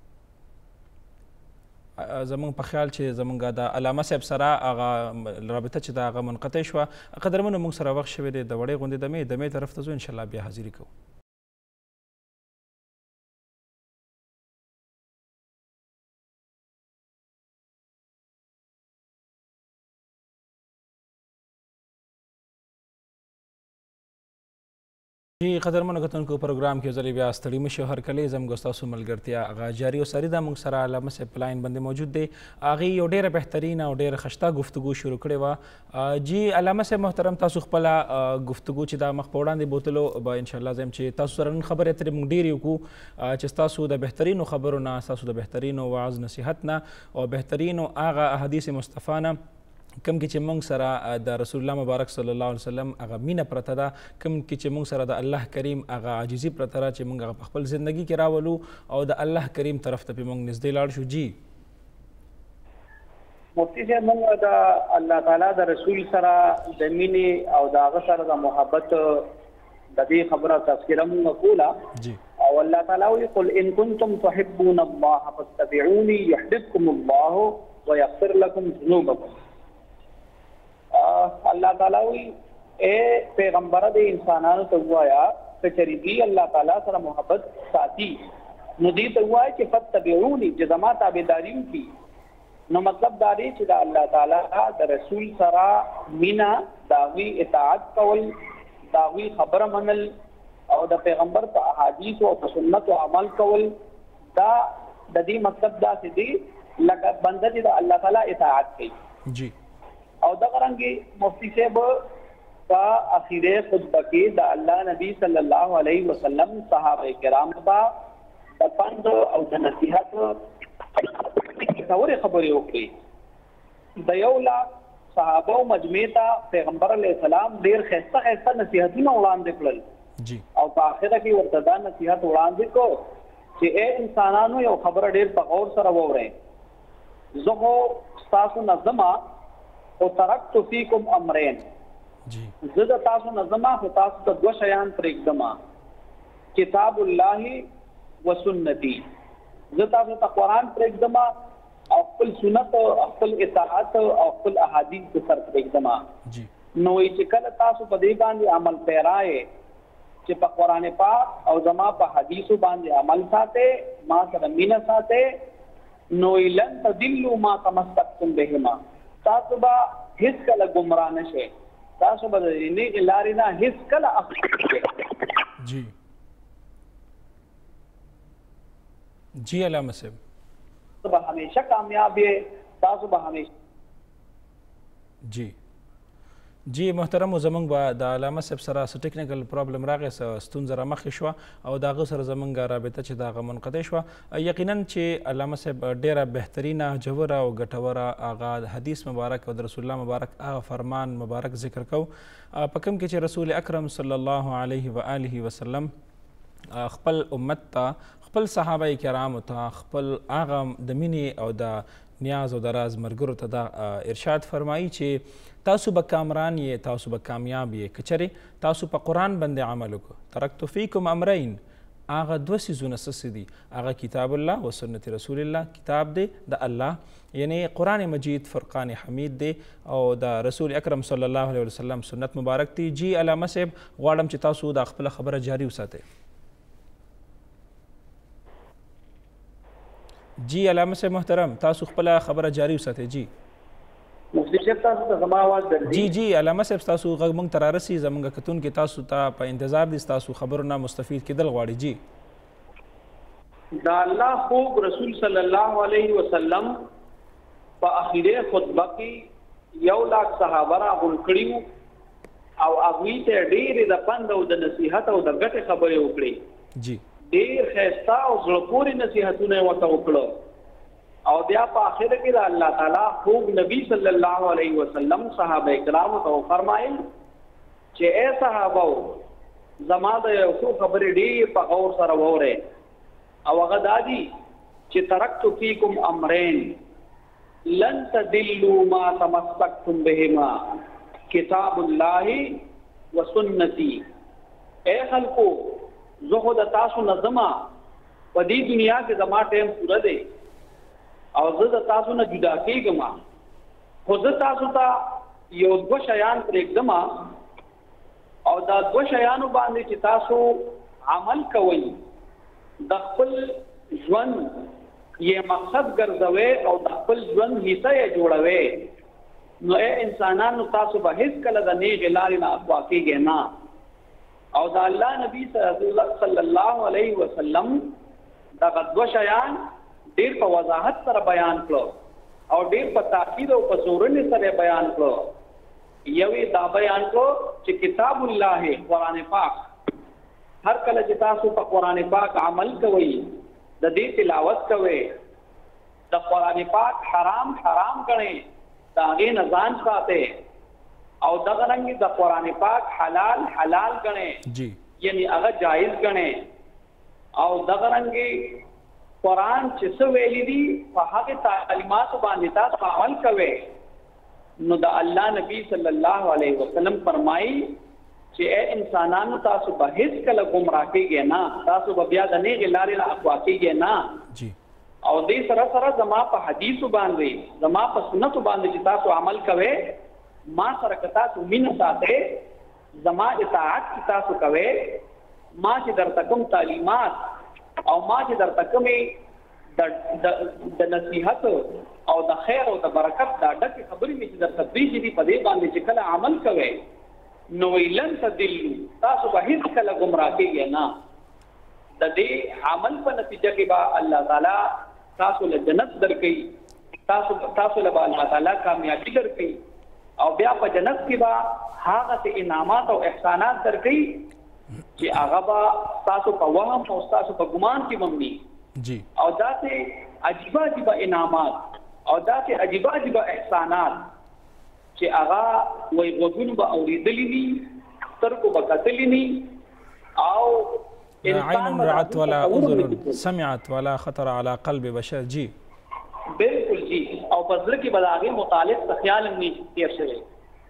زمونږ په خیال چې زمونږ د علامه صاحب سره هغه رابطه چې د هغه منقطع شوه قدرمنو موږ سره وخت شوی دی د وړې غونډې دمې دمې طرف ته ځو انشاءالله بیا حاضري کوو جی قدرمنو کتونکو پروګرام کې ځلې بیا ستړي مشئ هر کله زموږ ستاسو ملګرتیا هغه جاري او ساري ده موږ سره علامه صاحب په لاین باندې موجود دی هغې یو ډېره بهترینه او ډېره ښایسته گفتگو شروع کړې وه جی علامه صاحب محترم تاسو خپله گفتگو چې دا مخ په وړاندې بوتلو به انشاءالله زه یم چې تاسو سره نن خبرې اترې موږ ډېرې وکړو چې ستاسو د بهترینو خبرو نه ستاسو د بهترینو وعظ نصیحت نه او بهترینو هغه احادیث مصطفی نه کم کې چې موږ سره د رسول الله مبارک صلی الله علیه وسلم هغه مینه پرته ده کم کې چې موږ سره د الله کریم هغه عاجزي پرته ده چې موږ هغه په خپل زندګي کې راولو او د الله کریم طرف ته پې موږ نږدې لاړ شو. جی مفتي صاحب موږ د الله تعالی د رسول سره د مینې او د هغه سره د محبت د دې خبره تذکره موږ کوله جی او الله تعالی وایي قل ان کنتم تحبون الله فاتبعوني يحببكم الله ويغفر لكم ذنوبكم. الله تعالی وی اے پیغمبر د انسانانو ته وایا چې چریږي الله تعالی سره محبت ساتي نو دې ته وایي چې فتبعوني چې زما تابعداري وکړي نو مطلب دا دی چې د الله تعالی د رسول سره مینا داوی اطاعت کول داوی خبره منل او د پیغمبر په احادیث او په سنت عمل کول دا د دې مطلب دا دی لکه بنده چې د الله تعالی اطاعت کوي. جی او دغه رنګ مفتی صاحب کا اخیره خطبه کې د الله نبی صلی الله علیه وسلم صحابه کرام ته د پند او د نصیحت څورې خبرې وکړي د یو لا صحابه مجمع ته پیغمبر علیه السلام ډیر خسته خسته نصیحتونه وړاندې کړل جی او په اخره کې ورته دا نصیحت وړاندې کو چې اے انسانانو یو خبره ډیر په غور سره واورئ زه خو ستاسو نظمه او ترکت فیکم امرین جی زه د تاسو نظمه خو تاسو ته دوه شیان پرېږدم کتاب الله و سنتي زه تاسو ته قرآن پرېږدم او خپل سنت او خپل اطاعت او خپل احادیث په سر پرېږدم جی نو چې کله تاسو په دې باندې عمل پیرای چې په قرآن پاک او زما په حدیثو باندې عمل ساته ما سره مینه ساته نو لن تضلوا ما تمسكتم بهما تاسو به هیڅ کله ګمراه نشئ تاسو به د دې لارې نه هیڅ کله اخلئ جی جی علامه صاحب به همیشه کامیاب یې، تاسو به همیشه. جی جی محترم زمونږ به د علامه صاحب سره څه ټیکنیکل پرابلم راغی، څه ستونزه رامخکې شوه او د هغه سره زمونږ رابطه چې د هغه منقطع شوه. یقینا چې علامه صاحب ډیره بهترینه جوړه او ګټوره هغه حدیث مبارک او د رسول الله مبارک هغه فرمان مبارک ذکر کو، په کوم کې چې رسول اکرم صلی الله علیه و آله وسلم خپل امت ته، خپل صحابه کرامو ته، خپل هغه د مینې او د نیاز او د راز ملګرو ته دا ارشاد فرمایي چې تاسو به کامران یې، تاسو به کامیاب یې که چېرې تاسو په قرآن باندې عمل وکړو. ترکتو فیکم امرین، هغه دوه څیزونه څه دي؟ هغه کتاب الله و سنت رسول الله، کتاب دی د الله یعنی قرآن مجید فرقان حمید دی، او د رسول اکرم صلی الله علیه وسلم سنت مبارک دی. جی علامه صاحب غواړم چې تاسو دا خپله خبره جاري وساتئ. جی علامه صاحب محترم تاسو خپله خبره جاري وساتئ. جی مفتی صاحب تاسو ته زما آواز درځي؟ جی جی علامه صاحب تاسو غږ موږ ته رارسي، زموږ کتونکي تاسو ته په انتظار دي، ستاسو خبرو نه مستفید کېدل غواړي. جی دا الله خوب رسول صلی الله علیه وسلم په اخیری خطبه کې یو لاک صحابه راغونډ کړي وو او هغوی ته ډېرې د پند او د نصیحت او د ګټې خبرې وکړې. جی ډېر ښایسته او زړه پورې نصیحتونه یې ورته وکړه او بیا په آخره کې د الله تعالی خوب نبی صلی الله علیه وسلم صحابه کرامو ته وفرمایل چې اے صحابو زما د یو څو خبرې ډېر په غور سره واورئ او هغه دا دي چې ترکتو فیکم امرین لن تدلوا ما تمسکتم بهما کتاب الله و سنتی. اے خلقو زه خو د تاسو نه ځما، په دې دنیا کې زما ټایم پوره دی او زه د تاسو نه جدا کېږم، خو زه تاسو ته یو دوه شیان پرېږدم او دا دوه شیانو باندې چې تاسو عمل کوئ د خپل ژوند یې مقصد ګرځوئ او د خپل ژوند حصه یې جوړوئ، نو اے انسانانو تاسو به هېڅکله د نیغې لارې نه اغوا کېږئ نه. او د الله نبی صلی الله علیه وسلم دغه دوه شیان ډېر په وضاحت سره بیان کړو او ډېر په تاکید او په زورنې سره بیان کړو. یو یې دا بیان کړو چې کتاب الله قرآن پاک، هر کله چې تاسو په قرآن پاک عمل کوئ، د دې تلاوت کوئ، د قرآن پاک حرام حرام ګڼئ، د هغې نه ځان ساتئ او دغه رنګ د قرآن پاک حلال حلال ګڼئ، یعنی هغه جایز ګڼئ او دغه رنګ قرآن چې څه ویلي دي په هغې تعلیماتو باندې تاسو عمل کوئ. نو د الله نبی صلی الله علیه وسلم فرمایي چې اے انسانانو تاسو به هېڅکله ګمراه کېږئ نه، تاسو به بیا د نیغې لارې نه اغوا کېږئ نه. او دې سره سره زما په حدیثو باندې، زما په سنتو باندې چې تاسو عمل کوئ، ما سره که تاسو مینه ساتئ، زما اطاعت چې تاسو کوئ، ما چې درته کوم تعلیمات او ما چې درته کومې د نصیحت او د خیر او د برکت دا ډکې خبرې مې چې درته پرېښې دي، په دې باندې چې کله عمل کوئ نو لن تضلوا، تاسو به هېڅکله ګمراه کېږئ نه. د دې عمل په نتیجه کې به الله تعالی تاسو له جنت درکوي، تاسو تاسو له به الله تعالی کامیابي درکوي او بیا په جنت کې به هغه انعامات او احسانات درکوي چې هغه به تاسو په وهم او تاسو په ګمان کې ممني. جی او داسې عجیبه عجیبه انعامات او داسې عجیبه عجیبه احسانات چې هغه وایي غوږونو به اورېدلي وي، سترګو به کتلي وي او عین رأت ولا اذن سمعت ولا خطر على قلب بشر. جی بالکل جی، او په زړه کې به د هغې متعلق څه خیال هم نه تېر شوی.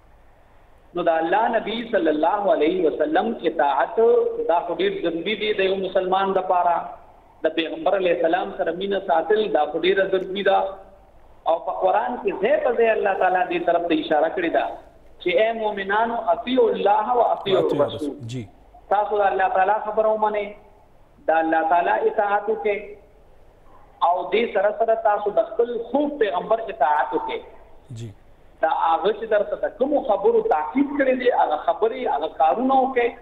نو د الله نبی صلی الله علیه وسلم اطاعت دا خو ډېر ضروري دی د یو مسلمان دپاره. د پیغمبر علیه السلام سره مینه ساتل دا خو ډېره ضروري ده او په قرآن کې ځای په ځای الله تعالی دې طرف ته اشاره کړې ده چې اے مؤمنانو اطیعوا الله و اطیعوا الرسول. جی تاسو د الله تعالی خبره ومنئ، د الله تعالی اطاعت وکړئ او دې سره سره تاسو د خپل خوب پیغمبر اطاعت وکړئ. جی دا هغه چې درته د کومو خبرو تاکید کړی دی هغه خبرې هغه کارونه وکړئ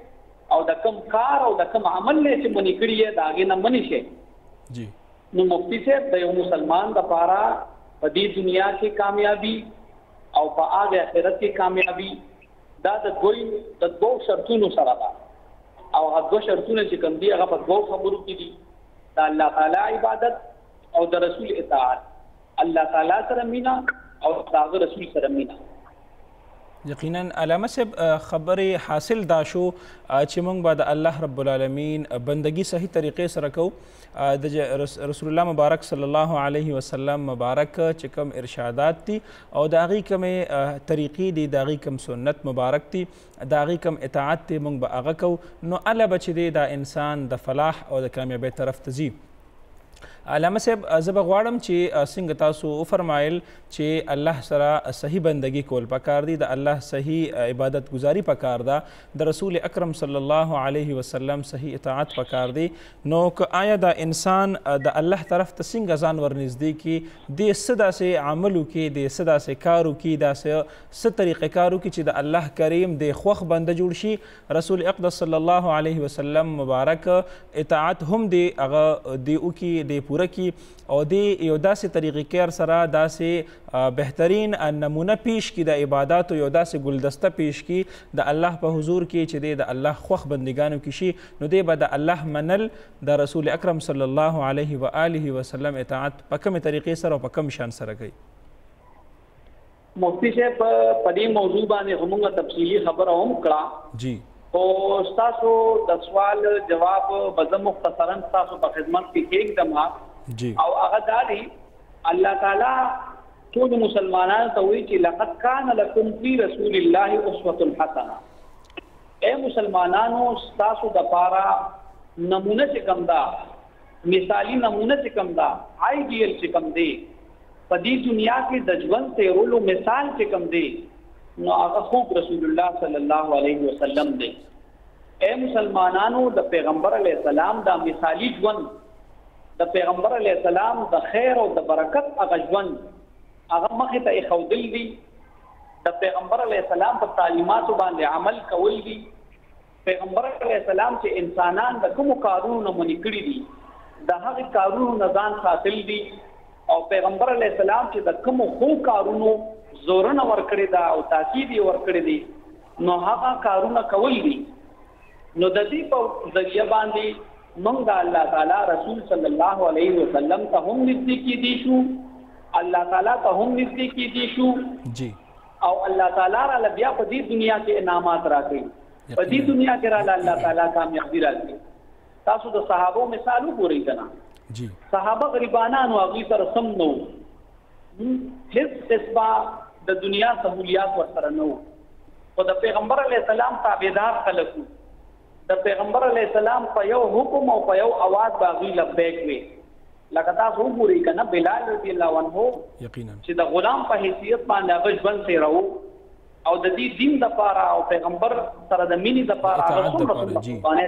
او د کوم کار او د کوم عمل نه چې منې کړي یې د هغې نه منې شي جی نو مفتی صاحب د یو مسلمان دپاره په دې دنیا کې کامیابي او په هغه آخرت کې کامیابي دا د دوی د دوه شرطونو سره ده او هغه دوه شرطونه چې کوم دي هغه په دوه خبرو کې دي د الله تعالی عبادت او د رسول اطاعت الله تعالی سره مینا او د رسول سره مینا یقینا علامه صاحب خبرې حاصل دا شو چې موږ به د الله رب العالمین بندگی صحیح طریقې سره کوو د رسول الله مبارک صلی الله علیه وسلم مبارک چې کوم ارشادات دي او د هغې کومې طریقې دي د هغې کوم سنت مبارک دي د هغې کوم اطاعت دی موږ به هغه کوو نو الله به چې دی دا انسان د فلاح او د کامیابۍ طرف ته ځي علامه صاحب زه به غواړم چې څنګه تاسو وفرمایل چې الله سره صحیح بندگی کول پکار دي د الله صحیح عبادت گزاری پکار ده د رسول اکرم صلی الله علیه وسلم صحیح اطاعت پکار دی نو که آیا دا انسان د الله طرف ته څنګه ځان ورنږدې کړي د څه داسې عمل وکړي د څه داسې کار وکړي داسې څه طریقې کار وکړي چې د الله کریم د خوښ بنده جوړ شي رسول اقدس صلی الله علیه وسلم مبارک اطاعت هم دی هغه دی وکړي دی پوره کی او دی یو داسې طریقې کار سره داسې بهترین نمونه پیش کی د عباداتو یو داسې ګلدسته پیش کی د الله په حضور کې چې دی د الله خوښ بندګانو کې شي نو دی به د الله منل د رسول اکرم صلی الله علیه و آله وسلم اطاعت په کومې طریقې سره او په کوم شان سره کوي مفتی صاحب په دې موضوع باندې موږ تفصیلي خبره هم کړه جی او تاسو د سوال جواب به مختصرا تاسو په خدمت کې کېږدم جی او هغه دا دی الله تعالی ټول مسلمانانو ته وایي چې لقد کان لکم فی رسول الله اسوة حسنه اے مسلمانانو تاسو د پاره نمونه چې کوم دا مثالی نمونه چې کوم دا آیډیل چې کوم دی په دې دنیا کې د ژوند تیرولو مثال چې کوم دی نو هغه خوب رسول الله صلی الله علیه وسلم دی اے مسلمانانو د پیغمبر علیه السلام دا مثالی ژوند د پیغمبر علیه السلام د خیر او د برکت هغه ژوند هغه مخې ته ایښودل دي د پیغمبر علیه السلام په تعلیماتو باندې عمل کول دي پیغمبر علیه السلام چې انسانان د کومو کارونو نه منې کړي دي د هغې کارونو نه ځان ساتل دي او پیغمبر علیه السلام چې د کومو ښو کارونو زورونه ورکړې ده او تاکید یې ورکړی دي نو هغه کارونه کول دي نو د دې په ذریعه باندې موږ د الله تعالی رسول صلی الله علیه وسلم ته هم نږدې کېدی شو الله تعالی ته هم نږدې کېدی شو جی او الله تعالی را بیا په دې دنیا کې انعامات راکړي په دې دنیا کې را الله تعالی کامیابی راکړي تاسو د صحابو مثال وګورئ کنه جی صحابه غریبانانو هغوی سره سم نه وو هیڅ قسمه د دنیا سهولیات ورسره نه وو خو د پیغمبر علیه السلام تابعدار خلک وو د پیغمبر علیه السلام په یو حکم او په یو اواز به هغوی لبیک وي لکه تاسو وګورئ که نه بلال رضی الله عنه یقینا چې د غلام په حیثیت باندې هغه ژوند تېروو او د دې دین دپاره او پیغمبر سره د مینې دپاره هغه څومره قربانۍ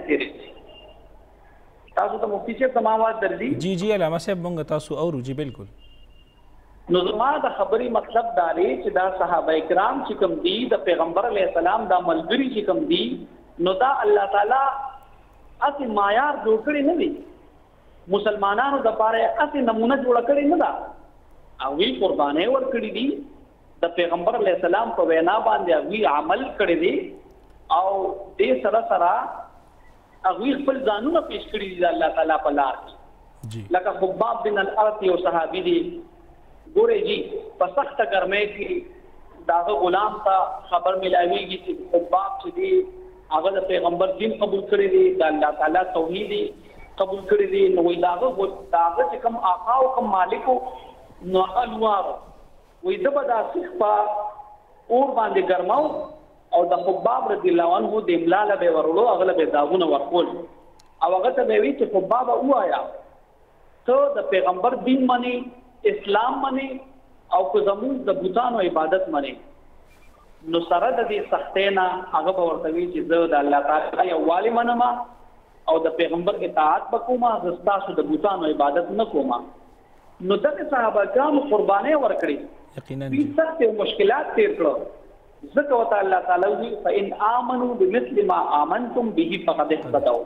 تېرې تاسو ته مفتي صاحب زما آواز درځي جی جی علامه صاحب موږ تاسو اورو جی بالکل نو زما د خبرې مطلب دا دی چې دا صحابه کرام چې کوم دي د پیغمبر علیه السلام دا ملګري چې کوم دي نو دا الله تعالی اسی معیار جوړ کړی نه دی مسلمانانو د پاره اسی نمونه جوړ کړی نه دا او وی قرباني ور کړی دي د پیغمبر علیه السلام په وینا باندې وی عمل کړی دي او دې سره سره هغه خپل ځانونه پیش کړی دي الله تعالی په لار جی لکه خباب بن الارث یو صحابي دی ګورې جی په سخت ګرمۍ کې داغه غلام ته خبر ملاویږي چې خباب چې دی هغه د پیغمبر دین قبول کړی دی د الله تعالی توحید قبول کړی دی نو وی داغه داغه چې کوم آقا او کوم مالک نو هغه لوار وی د بدا سیخ په اور باندې ګرماو او د خباب رضی الله عنه د املاله به ورولو هغه به داغونه ورکول او هغه ته وی چې خباب وایا ته د پیغمبر دین منی اسلام منی او کو زمون د بوتانو عبادت منی نو سره د دې سختینا هغه به ورته وی چې زه د الله تعالی یو والی منم او د پیغمبر اطاعت وکوم زه ستاسو د بوتانو عبادت نه کوم نو دغه صحابه کرام قرباني ورکړي یقینا دې سخت مشکلات تیر کړو ځکه ورته الله تعالی وایي فإن آمنوا بمثل ما آمنتم به فقد اهتدوا.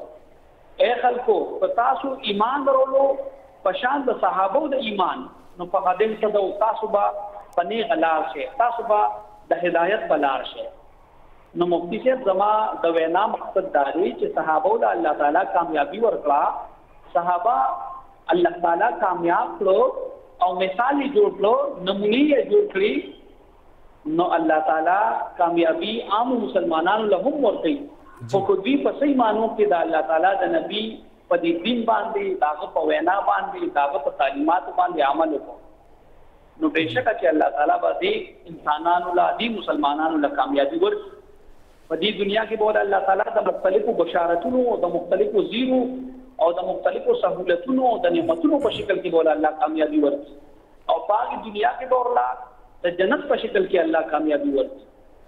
اے خلکو په تاسو ایمان درولو په شان د صحابو د ایمان نو فقد اهتدوا، تاسو به په نیغه لار شئ، تاسو به د هدایت په لار شئ. نو مفتی صاحب زما د وینا مقصد دا دی چې صحابو د الله تعالی کامیابی ورکړه، صحابه الله تعالی کامیاب کړو او مثال یې جوړ کړو، نمونې یې جوړ کړي، نو الله تعالی کامیابی عام مسلمانانو له هم ورکړي. خو کو دوی په صحیح معنو کې د الله تعالی د نبی په دې دین باندې، داغه په وینا باندې، داغه په تعلیمات باندې عمل وکړو، نو بهشکه چې الله تعالی باندې انسانانو له دې مسلمانانو له کامیابی ورکړي. په دې دنیا کې به الله تعالی د مختلفو بشارتونو او د مختلفو زیرو او د مختلفو سہولتونو او د نعمتونو په شکل کې به الله کامیابی ورکړي، او په دنیا کې به الله د جنت په شکل کې الله کامیابی ورکړي.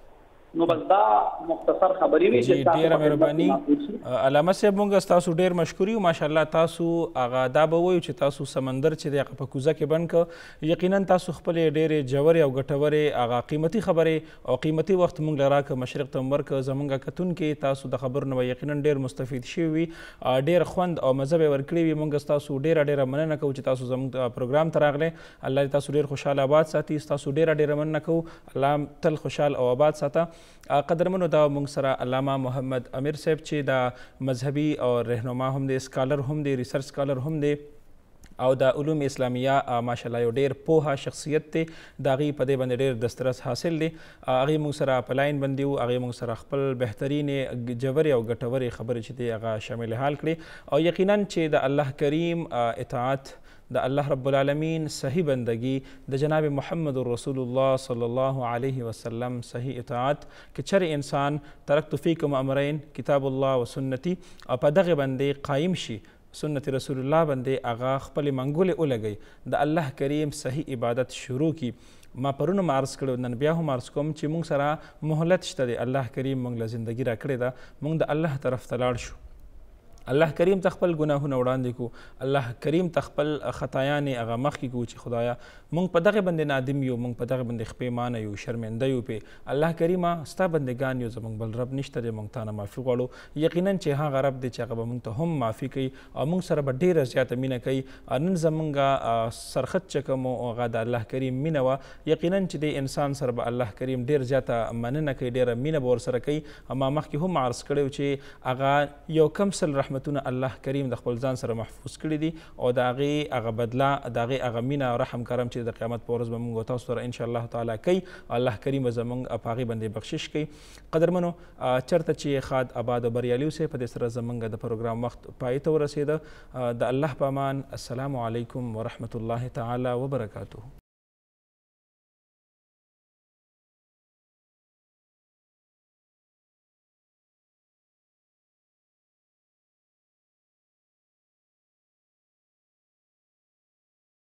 نو بس دا مختصر خبرې وي چې تاسو ډیره مهرباني علامه صاحب، مونږ تاسو ډیر مشکوري او ماشاءالله تاسو هغه دا به وایو چې تاسو سمندر چې د په کوزه کې بند ک، یقینا تاسو خپل ډیرې جوړې او ګټورې هغه قیمتي خبرې او قیمتي وخت مونږ لراک مشرق ته ورک زمونږ کتون کې تاسو د خبر نو یقینا ډیر مستفید شي وي، ډیر خوند او مزه به ورکړي وي. مونږ تاسو ډیره ډیره مننه کوو چې تاسو زموږ پروګرام ته راغله. الله تاسو ډیر خوشاله آباد ساتي، تاسو ډیره ډیره مننه کوو. الله تل خوشحال او آباد ساته. قدرمنو دا مونږ سره علامه محمد امیر صاحب چې دا مذهبي او رهنما هم دی، سکالر هم دی، ریسرچ سکالر هم دی او د علوم اسلامیه ماشاءالله یو ډیر پوهه شخصیت دی، د هغې په دې باندې ډیر دسترس حاصل دی. هغې مونږ سره په لاین باندې وو، هغې مونږ سره خپل بهترینې جوړې او ګټورې خبرې چې دی هغه شامل حال کړي، او یقینا چې د الله کریم اطاعت، د الله رب العالمین صحیح بندگی، د جناب محمد رسول الله صلی الله علیه وسلم صحیح اطاعت که چر انسان ترکت فیکم امرین کتاب الله و سنتی او په دغه باندې قایم شي، سنت رسول الله باندې هغه خپل منګولې ولګي، د الله کریم صحیح عبادت شروع کی. ما پرونه عرض کړو، نن بیا هم عرض کوم چې مونږ سره مهلت شته دی، الله کریم مونږ له زندگی را کړې ده، مونږ د الله طرف ته لاړ شو، الله کریم ته خپل ګناهونه وړاندې کو، الله کریم ته خپل خطایانې هغه مخکې کو چې خدایا مونږ په دغه باندې نادم یو، مونږ په دغه باندې خپېمانه یو، شرمنده یو پې. الله کریمه ستا بندګان یو، زموږ بل رب نشته دی، مونږ تا نه معافي غواړو. یقینا چې هغه رب دی چې هغه به مونږ ته هم معافي کوي او مونږ سره به ډېره زیاته مینه کوي. نن زمونږ سرخط چې کوم هغه د الله کریم مینه وه، یقینا چې د انسان سره به الله کریم ډېر زیاته مننه کوي، ډېره مینه به ورسره کوي. ما مخکې هم عرض کړی چې هغه یو کم سل رحمتونه الله کریم د خپل ځان سره محفوظ کړي دي، او د هغې هغه بدله، د هغې هغه مینه او رحم کرم چې د قیامت په ورځ به موږ تاسو سره انشاءالله تعالی کوي، الله کریم به زموږ په هغې باندې بخشش کوي. قدرمنو چېرته چې ښاد آباد او بریالي اوسئ. په دې سره زموږ د پروګرام وخت پای ته ورسېده. د الله په امان. السلام علیکم ورحمة الله تعالی وبرکاته.